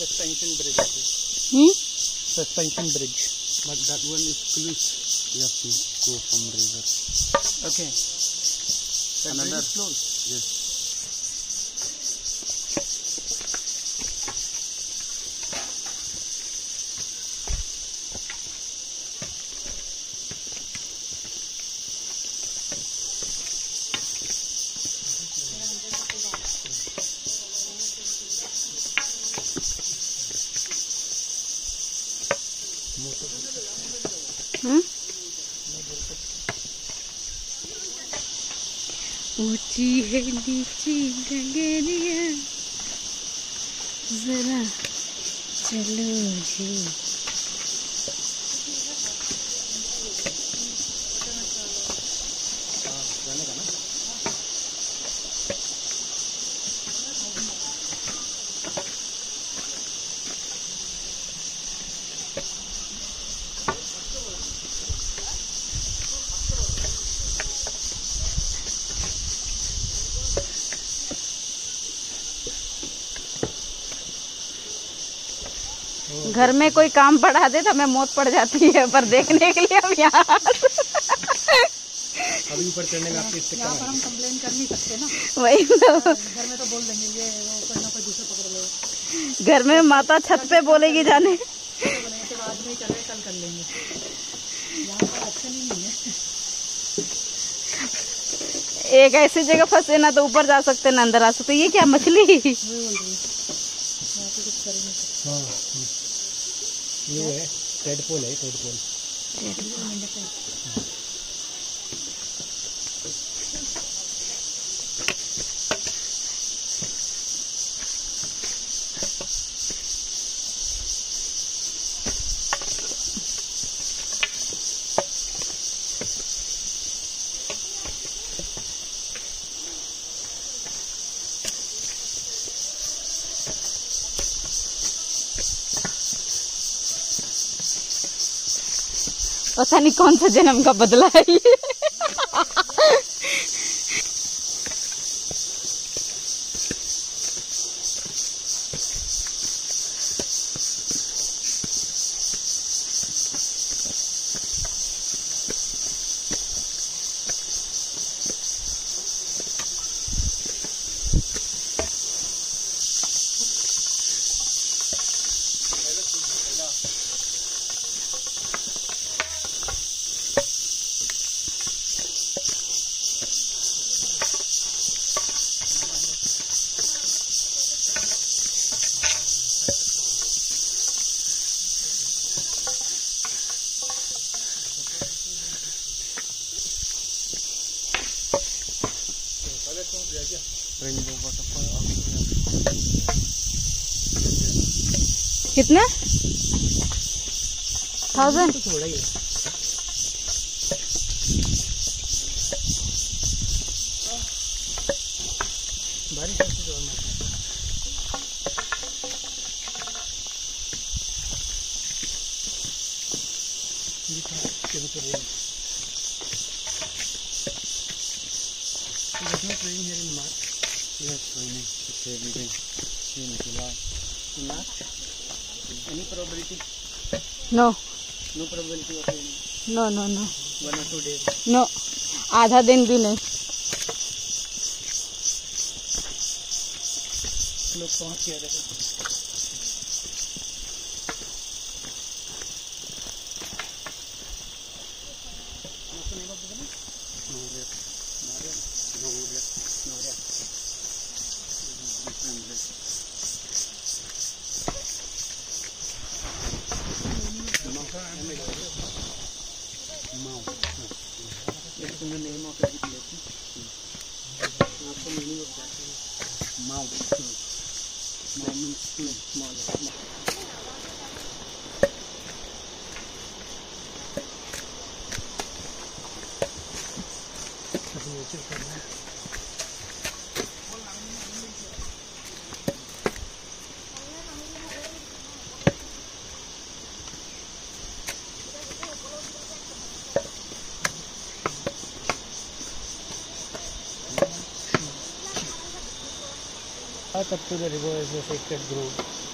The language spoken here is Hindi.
Suspension bridge. Suspension bridge. But that one is closed. You have to go from river. Okay. That bridge is closed. Yes. ऊंची है नीची गगरिया जरा चलो जी। घर में कोई काम पड़ा दे तो हमें मौत पड़ जाती है, पर देखने के लिए हम यहाँ अभी ऊपर चढ़ने में आपकी यहाँ पर हम कंप्लेन कर नहीं सकते ना। वही तो घर में तो बोल देंगे ये वो कोई ना कोई दूसरे पकड़ ले। घर में माता छत पे बोलेगी जाने आज नहीं कर रहे, कल कर लेंगे। यहाँ पर ऑप्शन ही नहीं है। एक ऐसी जगह फंसे ना तो ऊपर जा सकते ना अंदर आ सकते। ये क्या मछली? ये है टेडपोल है, टेडपोल। पता नहीं कौन सा जन्म का बदला है ये। कितना 1000 थोड़ा ही है। बारिश There's no rain here in March. Yes, raining. It's every day. June, July. In March? Any probability? No. No probability of raining? No, no, no. 1 or 2 days? No. आधा दिन भी नहीं। लोग पहुँच गए थे। It's in the name of education. What's the meaning of that? Mau. Mau means small. Up to the river is a sacred grove.